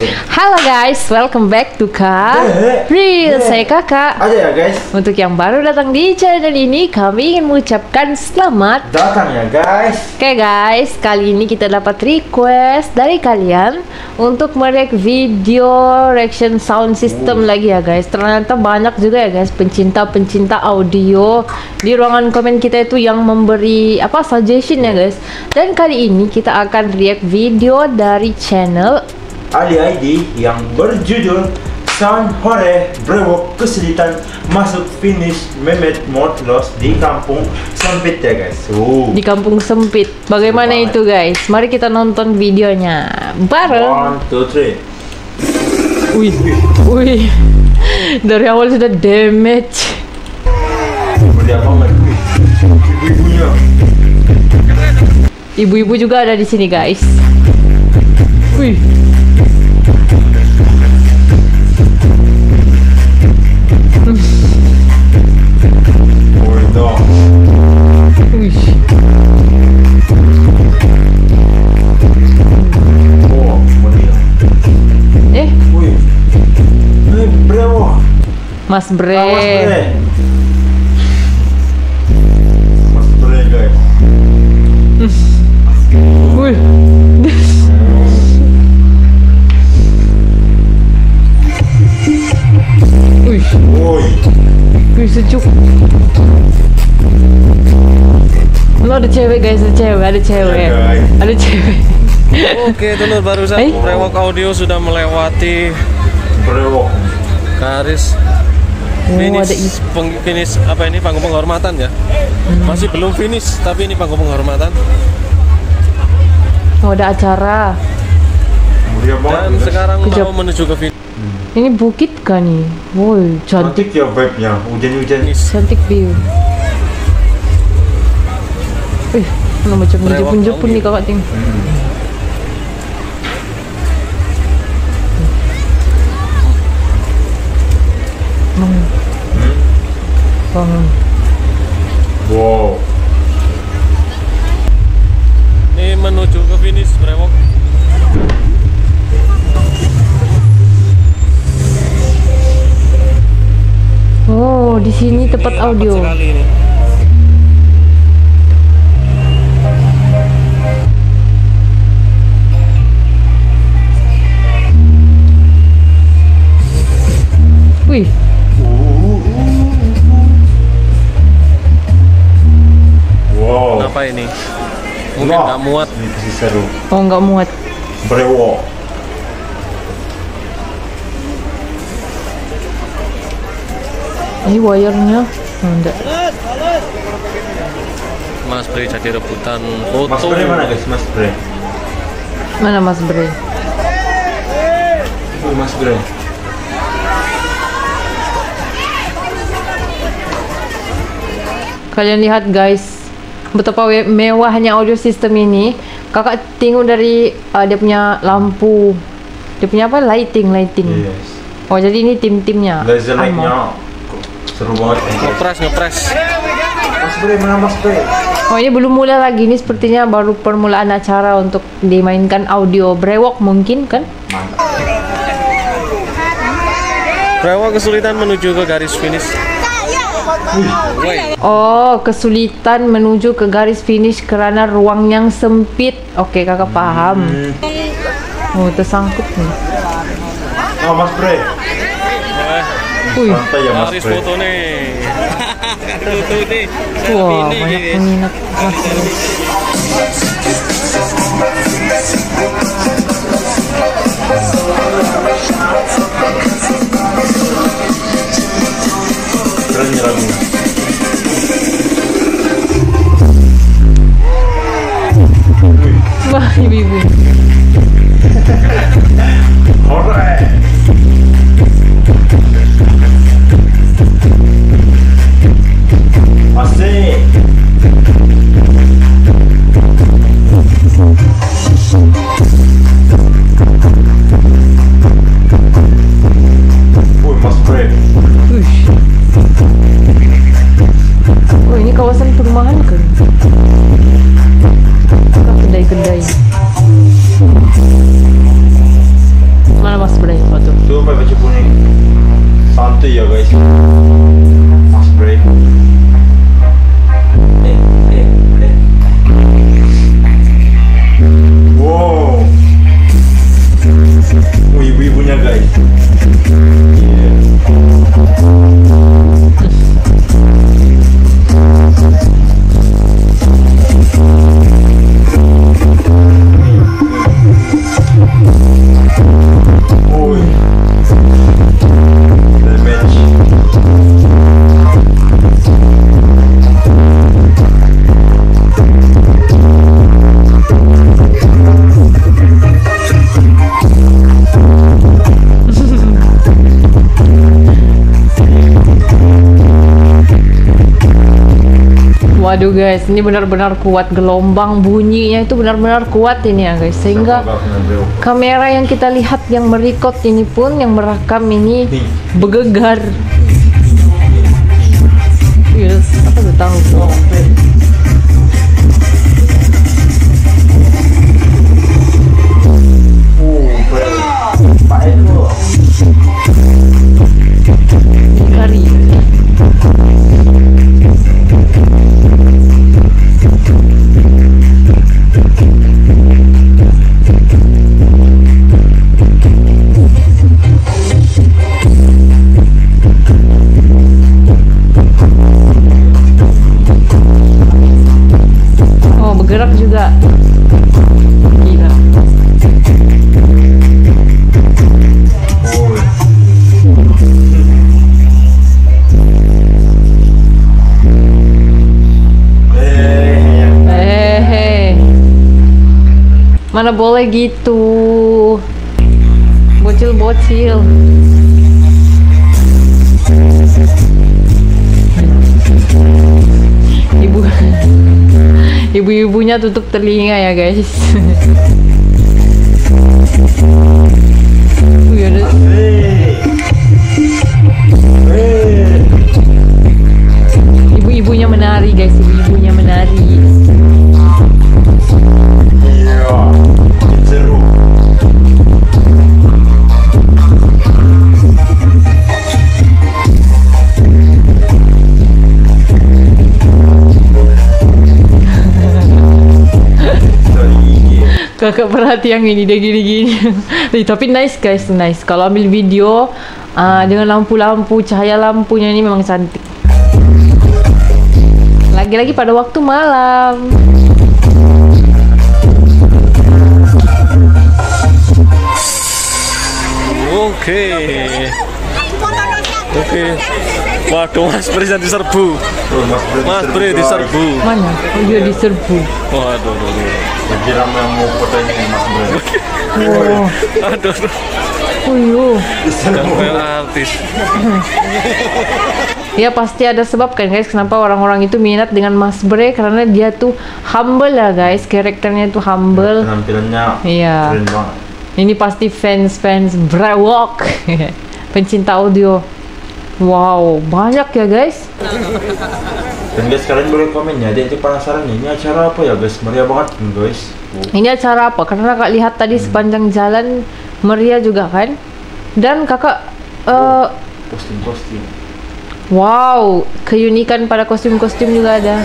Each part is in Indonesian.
Halo guys, welcome back to Real. Saya Kakak. Ada ya guys. Untuk yang baru datang di channel ini, kami ingin mengucapkan selamat datang ya guys. Oke guys, kali ini kita dapat request dari kalian untuk merek video reaction sound system lagi ya guys. Ternyata banyak juga ya guys pencinta-pencinta audio di ruangan komen kita itu yang memberi suggestion ya guys. Dan kali ini kita akan react video dari channel Ali ID yang berjudul Sound Hore Brewok Kesulitan Masuk Finish Mehmet Motlos di Kampung Sempit ya guys. Di Kampung Sempit. Bagaimana itu guys? Mari kita nonton videonya bareng. 1, 2, 3. Wih, dari awal sudah damage. Meriah banget. Ibu-ibunya. Ibu-ibu juga ada di sini guys. Wih. Mas Bre. Mas Bre guys. Wih. Wih. Wih, sejuk. Lo ada cewek guys, ada cewek. Ada cewek. Oke, telur barusan Brewok Audio sudah melewati Brewok garis finish, finish panggung penghormatan ya. Masih belum finish, tapi ini panggung penghormatan. Ada acara. Dan sekarang mau menuju ke finish. Ini bukit kan nih? Woi, cantik ya vibe-nya. Hujan-hujan. Cantik view. Macam menjepun-jepun nih kakak ting. Wow. Ini menuju ke finish Brewok. Oh, di sini tempat audio. Wih. Wow. Apa ini? Mungkin nggak muat. Ini pasti seru. Oh, nggak muat. Brewok. Ini wire-nya enggak. Mas Bre jadi rebutan foto. Mas Bre mana guys? Mas Bre. Mana Mas Bre? Mas Bre. Kalian lihat guys, betapa mewahnya audio system ini. Kakak tengok dari dia punya lampu, dia punya lighting. Yes. Oh, jadi ini tim-timnya. Laser light-nya seru banget. Ngepres. Mas Bre, mana Mas Bre? Oh, ini belum mulai lagi, ini sepertinya baru permulaan acara untuk dimainkan audio Brewok mungkin kan? Mantap. Brewok kesulitan menuju ke garis finish. Oh, kesulitan menuju ke garis finish karena ruang yang sempit. Oke, kakak paham. Oh, tersangkut nih. Oh, Mas Bre. Wih. Santai ya Mas Garis Bre. foto nih. Foto nih. Wah, banyak peminat Mas Bre. Keren ya lagunya. Wah, ibu-ibu. Hore. Asik. Mas Bre. Oh, ini kawasan perumahan kan? Kedai-kedai. Mana Waduh guys, ini benar-benar kuat, gelombang bunyinya itu benar-benar kuat ini ya guys, sehingga kamera yang kita lihat yang merekod ini pun, yang merekam ini bergegar. Yes, apa tuh tahu? Kari. Bergerak juga. Gila. Mana boleh gitu. Bocil-bocil. Ibu-ibunya tutup telinga ya guys. Ibu-ibunya menari guys, ibu-ibunya menari. Iya, seru. Kakak perhatian ini dia gini-gini. Tapi nice guys, nice. Kalau ambil video dengan lampu-lampu, cahaya lampunya ini memang cantik. Lagi-lagi pada waktu malam. Oke. Waduh, Mas Bre diserbu. Mas Bre diserbu. Mana? Oh iya diserbu. Waduh. Kira mau fotonya dengan Mas Bre. Oh. Aduh. Oh iya. Sampai artis. Ya pasti ada sebab kan guys, kenapa orang-orang itu minat dengan Mas Bre, karena dia tuh humble lah guys, karakternya tuh humble. Penampilannya iya. keren banget. Ini pasti fans Brewok. Pencinta audio. Wow, banyak ya guys. Dan guys, kalian boleh komen ya, dia penasaran nih, ini acara apa ya guys, meriah banget guys. Ini acara apa? Karena kakak lihat tadi sepanjang jalan meriah juga kan. Dan kakak kostum-kostum. Wow, keunikan pada kostum-kostum juga ada.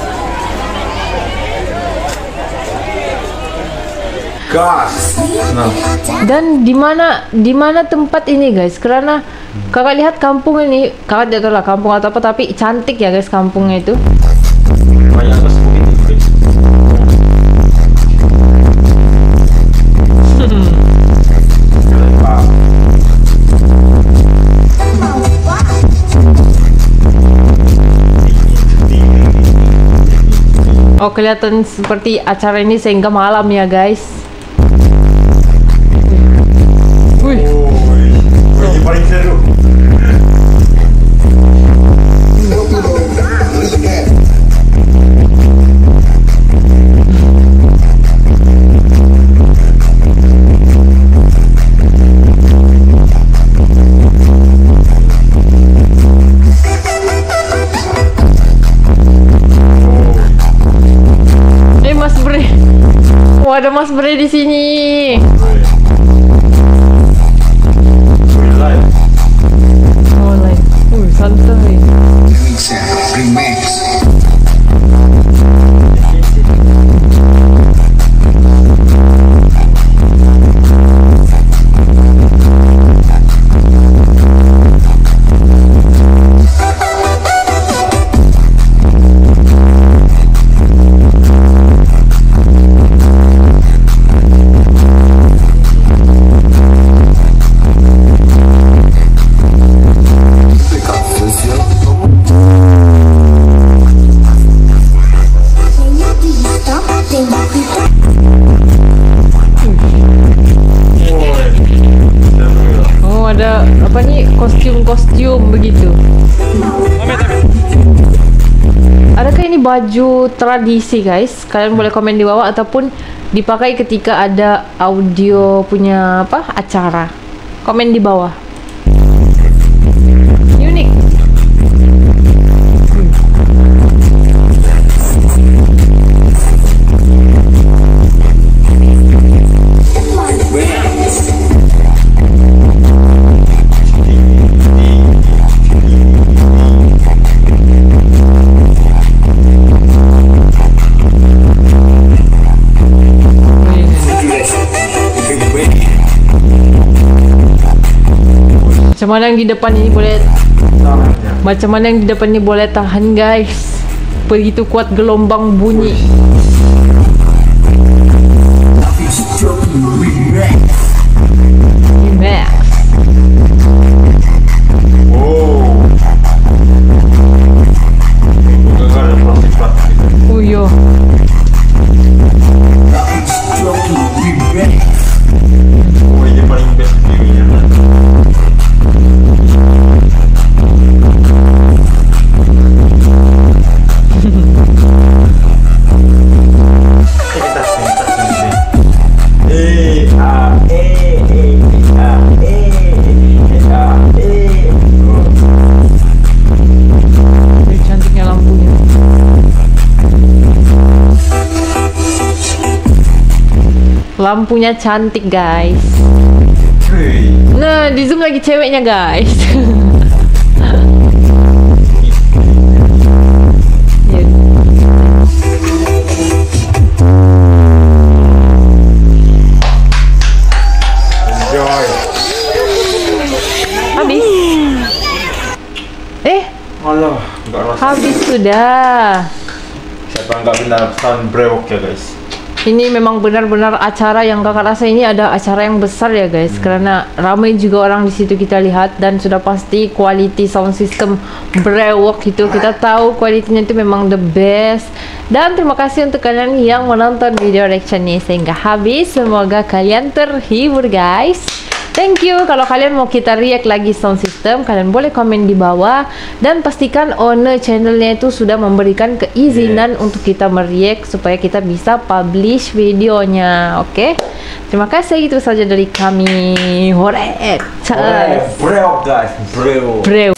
Gas. Nah. Dan di mana tempat ini guys? Karena kakak lihat kampung ini, kakak tidak tahu lah kampung atau apa, tapi cantik ya guys kampungnya itu. Banyak atas bukit itu guys. Oh, kelihatan seperti acara ini sehingga malam ya guys. Wih. Ini paling seru. Mas Bre. Oh, ada Mas Bre di sini. Santai. Ada apa nih, kostum begitu. Adakah ini baju tradisi guys. Kalian boleh komen di bawah ataupun dipakai ketika ada audio punya apa acara. Komen di bawah. Unik. Macam mana yang di depan ini boleh Macam mana yang di depan ini boleh tahan guys. Begitu kuat gelombang bunyi. Max. Oh yo. Ini paling best view-nya. Cantiknya lampunya. Lampunya cantik guys. Nah, di zoom lagi ceweknya guys. Enjoy. Habis. Alah, enggak rasa. Habis sudah. Siapa enggak benar sound brewok ya guys. Ini memang benar-benar acara yang kakak rasa ini ada acara yang besar ya guys, karena ramai juga orang di situ kita lihat dan sudah pasti quality sound system brewok itu kita tahu kualitinya itu memang the best. Dan terima kasih untuk kalian yang menonton video reaction ini sehingga habis. Semoga kalian terhibur guys. Thank you. Kalau kalian mau kita react lagi sound system, kalian boleh komen di bawah dan pastikan owner channelnya itu sudah memberikan keizinan untuk kita mereact supaya kita bisa publish videonya. Oke? Terima kasih. Itu saja dari kami. Hore. Brewok guys, brewok.